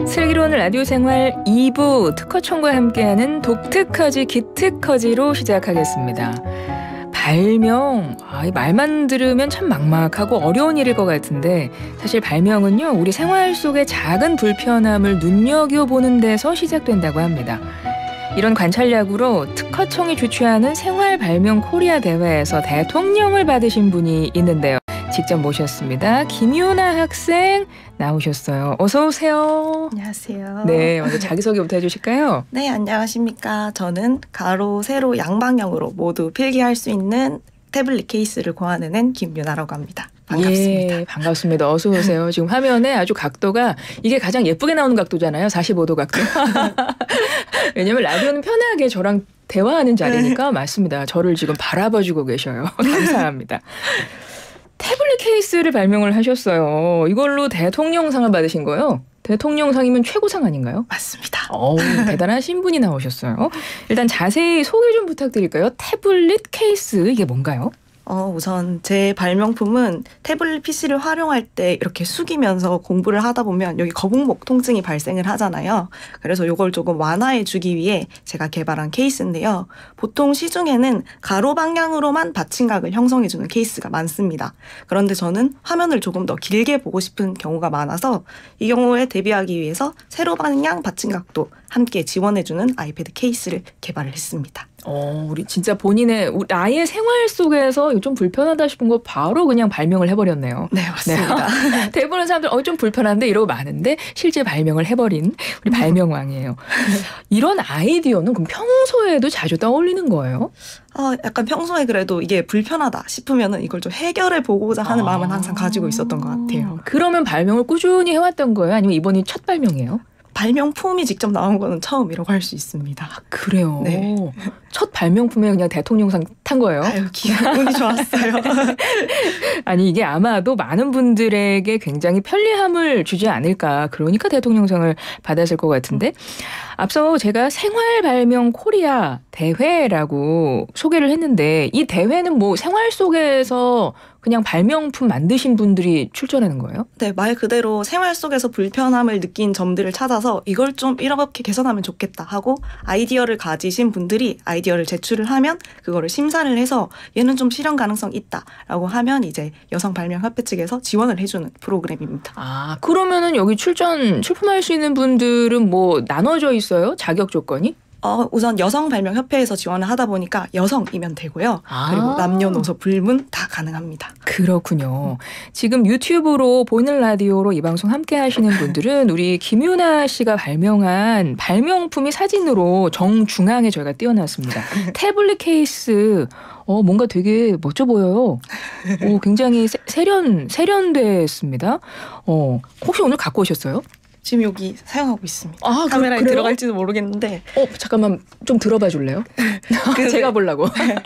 슬기로운 라디오 생활 2부 특허청과 함께하는 독특허지 기특허지로 시작하겠습니다. 발명, 이 말만 들으면 참 막막하고 어려운 일일 것 같은데 사실 발명은요, 우리 생활 속의 작은 불편함을 눈여겨보는 데서 시작된다고 합니다. 이런 관찰약으로 특허청이 주최하는 생활발명 코리아 대회에서 대통령을 받으신 분이 있는데요. 직접 모셨습니다. 김유나 학생 나오셨어요. 어서 오세요. 안녕하세요. 네, 먼저 자기소개부터 해주실까요? 네, 안녕하십니까. 저는 가로, 세로, 양방향으로 모두 필기할 수 있는 태블릿 케이스를 고안해낸 김유나라고 합니다. 반갑습니다. 예, 반갑습니다. 어서 오세요. 지금 화면에 아주 각도가 이게 가장 예쁘게 나오는 각도잖아요. 45도 각도. 왜냐면 라디오는 편하게 저랑 대화하는 자리니까 맞습니다. 저를 지금 바라봐주고 계셔요. 감사합니다. 태블릿 케이스를 발명을 하셨어요. 이걸로 대통령상을 받으신 거예요? 대통령상이면 최고상 아닌가요? 맞습니다. 대단하신 분이 나오셨어요. 일단 자세히 소개 좀 부탁드릴까요? 태블릿 케이스, 이게 뭔가요? 우선 제 발명품은 태블릿 PC를 활용할 때 이렇게 숙이면서 공부를 하다 보면 여기 거북목 통증이 발생을 하잖아요. 그래서 이걸 조금 완화해 주기 위해 제가 개발한 케이스인데요. 보통 시중에는 가로 방향으로만 받침각을 형성해 주는 케이스가 많습니다. 그런데 저는 화면을 조금 더 길게 보고 싶은 경우가 많아서 이 경우에 대비하기 위해서 세로 방향 받침각도 함께 지원해 주는 아이패드 케이스를 개발을 했습니다. 우리 진짜 본인의 나의 생활 속에서 이거 좀 불편하다 싶은 거 바로 그냥 발명을 해버렸네요. 네, 맞습니다. 네. 대부분의 사람들 좀 불편한데 이러고 마는데 실제 발명을 해버린 우리 발명왕이에요. 이런 아이디어는 그럼 평소에도 자주 떠올리는 거예요? 약간 평소에 그래도 이게 불편하다 싶으면은 이걸 좀 해결해 보고자 하는 마음은 항상 가지고 있었던 것 같아요. 그러면 발명을 꾸준히 해왔던 거예요? 아니면 이번이 첫 발명이에요? 발명품이 직접 나온 거는 처음이라고 할 수 있습니다. 그래요? 네. 첫 발명품에 그냥 대통령상 탄 거예요? 기분이 좋았어요. 아니 이게 아마도 많은 분들에게 굉장히 편리함을 주지 않을까. 그러니까 대통령상을 받았을 것 같은데 앞서 제가 생활발명 코리아 대회라고 소개를 했는데 이 대회는 뭐 생활 속에서 그냥 발명품 만드신 분들이 출전하는 거예요? 네, 말 그대로 생활 속에서 불편함을 느낀 점들을 찾아서 이걸 좀 이렇게 개선하면 좋겠다 하고 아이디어를 가지신 분들이 아이디어를 제출을 하면 그거를 심사를 해서 얘는 좀 실현 가능성 있다라고 하면 이제 여성발명협회 측에서 지원을 해주는 프로그램입니다. 그러면은 여기 출품할 수 있는 분들은 뭐 나눠져 있어요? 자격 조건이? 우선 여성발명협회에서 지원을 하다 보니까 여성이면 되고요. 그리고 남녀노소 불문 다 가능합니다. 그렇군요. 지금 유튜브로 보이는 라디오로 이 방송 함께 하시는 분들은 우리 김유나 씨가 발명한 발명품이 사진으로 정중앙에 저희가 띄워놨습니다. 태블릿 케이스. 뭔가 되게 멋져 보여요. 굉장히 세련됐습니다. 혹시 오늘 갖고 오셨어요? 지금 여기 사용하고 있습니다. 카메라에 그래요? 들어갈지도 모르겠는데. 잠깐만 좀 들어봐 줄래요? 제가 보려고.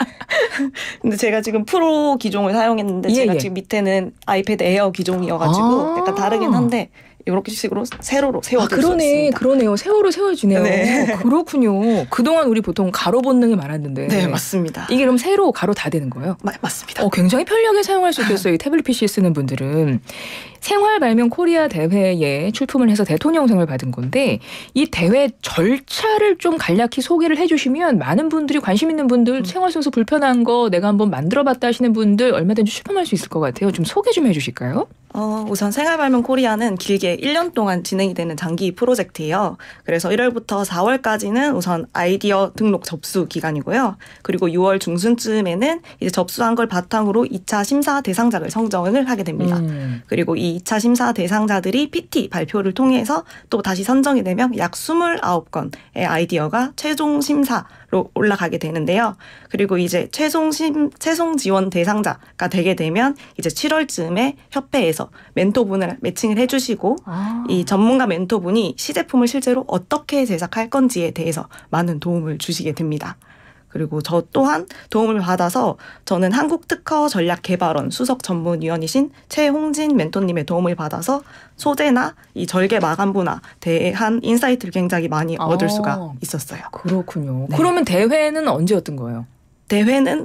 근데 제가 지금 프로 기종을 사용했는데 제가 지금 밑에는 아이패드 에어 기종이어가지고 약간 다르긴 한데 이렇게 식으로 세로로 세워줄 수 있습니다. 그러네요. 세로로 세워지네요. 네. 그렇군요. 그동안 우리 보통 가로 본능이 많았는데. 네, 맞습니다. 이게 그럼 세로, 가로 다 되는 거예요? 맞습니다. 굉장히 편리하게 사용할 수 있겠어요. 이 태블릿 PC 쓰는 분들은. 생활발명 코리아 대회에 출품을 해서 대통령상을 받은 건데 이 대회 절차를 좀 간략히 소개를 해주시면 많은 분들이 관심 있는 분들 생활 속에서 불편한 거 내가 한번 만들어봤다 하시는 분들 얼마든지 출품할 수 있을 것 같아요. 좀 소개 좀 해주실까요? 우선 생활발명 코리아는 길게 1년 동안 진행이 되는 장기 프로젝트예요. 그래서 1월부터 4월까지는 우선 아이디어 등록 접수 기간이고요. 그리고 6월 중순쯤에는 이제 접수한 걸 바탕으로 2차 심사 대상작을 선정을 하게 됩니다. 그리고 이 2차 심사 대상자들이 PT 발표를 통해서 또 다시 선정이 되면 약 29건의 아이디어가 최종 심사로 올라가게 되는데요. 그리고 이제 최종 지원 대상자가 되게 되면 이제 7월쯤에 협회에서 멘토분을 매칭을 해주시고 이 전문가 멘토분이 시제품을 실제로 어떻게 제작할 건지에 대해서 많은 도움을 주시게 됩니다. 그리고 저 또한 도움을 받아서 저는 한국특허전략개발원 수석전문위원이신 최홍진 멘토님의 도움을 받아서 소재나 이 절개 마감부나 대한 인사이트를 굉장히 많이 얻을 수가 있었어요. 그렇군요. 네. 그러면 대회는 언제였던 거예요? 대회는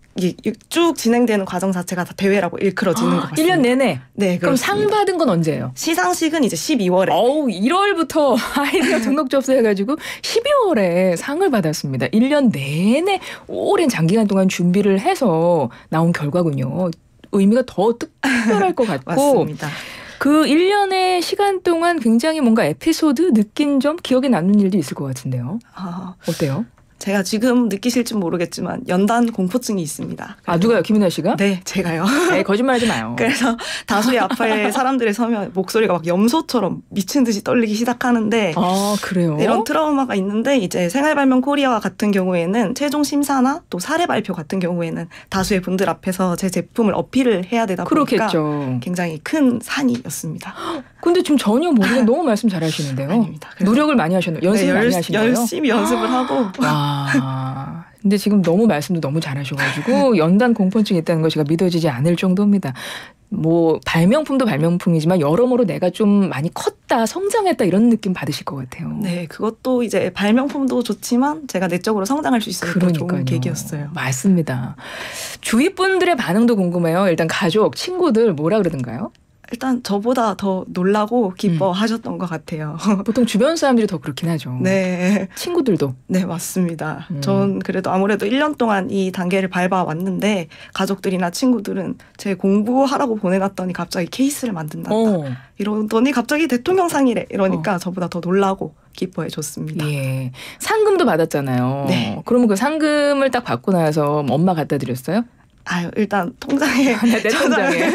이게 쭉 진행되는 과정 자체가 다 대회라고 일컬어지는 것 같습니다. 1년 내내? 네, 그럼 상 그렇습니다. 받은 건 언제예요? 시상식은 이제 12월에. 1월부터 아이디어 등록 접수해가지고 12월에 상을 받았습니다. 1년 내내 오랜 장기간 동안 준비를 해서 나온 결과군요. 의미가 더 특별할 것 같고 맞습니다. 그 1년의 시간 동안 굉장히 뭔가 에피소드, 느낀 점, 기억에 남는 일도 있을 것 같은데요. 어때요? 제가 지금 느끼실지 모르겠지만 연단 공포증이 있습니다. 누가요? 김윤아 씨가? 네, 제가요. 에이, 거짓말하지 마요. 그래서 다수의 앞에 사람들이 서면 목소리가 막 염소처럼 미친 듯이 떨리기 시작하는데 그래요? 이런 트라우마가 있는데 이제 생활발명 코리아 같은 경우에는 최종 심사나 또 사례 발표 같은 경우에는 다수의 분들 앞에서 제 제품을 어필을 해야 되다 보니까 그렇겠죠. 굉장히 큰 산이었습니다. 근데 지금 전혀 모르게 너무 말씀 잘하시는데요. 아닙니다. 노력을 많이 하셨나요? 연습을 네, 많이 하신 거예요? 열심히 연습을 하고 근데 지금 너무 말씀도 너무 잘하셔가지고 연단 공포증이 있다는 거 제가 믿어지지 않을 정도입니다. 뭐 발명품도 발명품이지만 여러모로 내가 좀 많이 컸다, 성장했다 이런 느낌 받으실 것 같아요. 네, 그것도 이제 발명품도 좋지만 제가 내적으로 성장할 수 있어서 더 좋은 계기였어요. 맞습니다. 주위 분들의 반응도 궁금해요. 일단 가족, 친구들 뭐라 그러던가요? 일단 저보다 더 놀라고 기뻐하셨던 것 같아요. 보통 주변 사람들이 더 그렇긴 하죠. 네. 친구들도. 네, 맞습니다. 전 그래도 아무래도 1년 동안 이 단계를 밟아왔는데 가족들이나 친구들은 제 공부하라고 보내놨더니 갑자기 케이스를 만든다. 이러더니 갑자기 대통령상이래. 이러니까 저보다 더 놀라고 기뻐해 줬습니다. 예. 상금도 받았잖아요. 네. 그러면 그 상금을 딱 받고 나서 엄마 갖다 드렸어요? 일단 통장에. 내 통장에.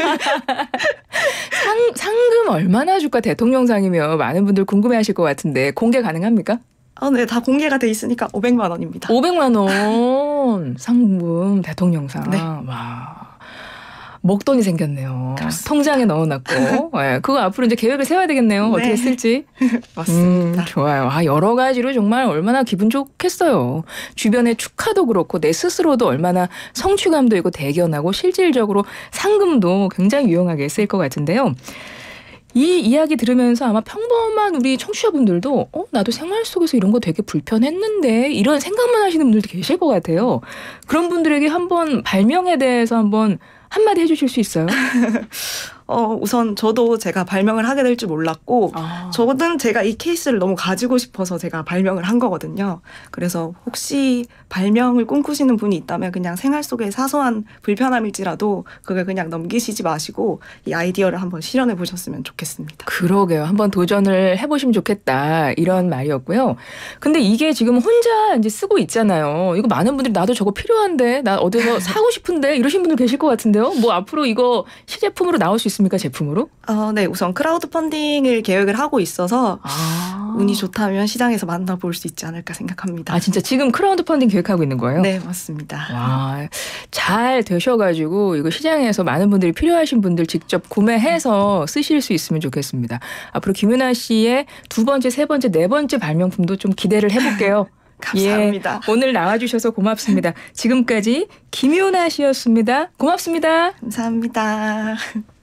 상금 얼마나 줄까? 대통령상이면 많은 분들 궁금해하실 것 같은데 공개 가능합니까? 네, 다 공개가 돼 있으니까 500만 원입니다. 500만 원 상금 대통령상. 네. 와. 먹돈이 생겼네요. 그렇습니다. 통장에 넣어놨고. 네, 그거 앞으로 이제 계획을 세워야 되겠네요. 네. 어떻게 쓸지. 맞습니다. 좋아요. 여러 가지로 정말 얼마나 기분 좋겠어요. 주변의 축하도 그렇고 내 스스로도 얼마나 성취감도 있고 대견하고 실질적으로 상금도 굉장히 유용하게 쓸 것 같은데요. 이 이야기 들으면서 아마 평범한 우리 청취자분들도 나도 생활 속에서 이런 거 되게 불편했는데 이런 생각만 하시는 분들도 계실 것 같아요. 그런 분들에게 한번 발명에 대해서 한번 한마디 해주실 수 있어요? 우선 저도 제가 발명을 하게 될 줄 몰랐고 저는 제가 이 케이스를 너무 가지고 싶어서 제가 발명을 한 거거든요. 그래서 혹시 발명을 꿈꾸시는 분이 있다면 그냥 생활 속의 사소한 불편함일지라도 그걸 그냥 넘기시지 마시고 이 아이디어를 한번 실현해 보셨으면 좋겠습니다. 그러게요. 한번 도전을 해보시면 좋겠다. 이런 말이었고요. 근데 이게 지금 혼자 이제 쓰고 있잖아요. 이거 많은 분들이 나도 저거 필요한데 나 어디서 사고 싶은데 이러신 분들 계실 것 같은데요. 뭐 앞으로 이거 시제품으로 나올 수 있습니까? 제품으로? 네. 우선 크라우드 펀딩을 계획을 하고 있어서 운이 좋다면 시장에서 만나볼 수 있지 않을까 생각합니다. 진짜 지금 크라우드 펀딩 계획하고 있는 거예요? 네, 맞습니다. 와, 잘 되셔가지고 이거 시장에서 많은 분들이 필요하신 분들 직접 구매해서 쓰실 수 있으면 좋겠습니다. 앞으로 김윤아 씨의 2번째, 3번째, 4번째 발명품도 좀 기대를 해볼게요. 감사합니다. 오늘 나와주셔서 고맙습니다. 지금까지 김윤아 씨였습니다. 고맙습니다. 감사합니다.